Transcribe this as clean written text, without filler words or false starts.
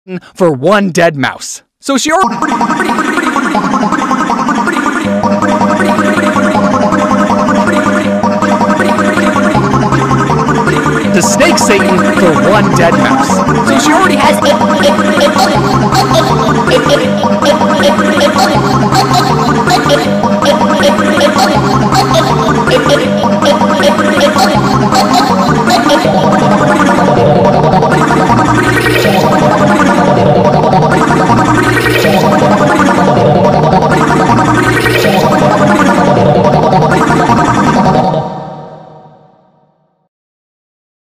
for one dead mouse. So she already... The snake Satan for one dead mouse. So she already has it.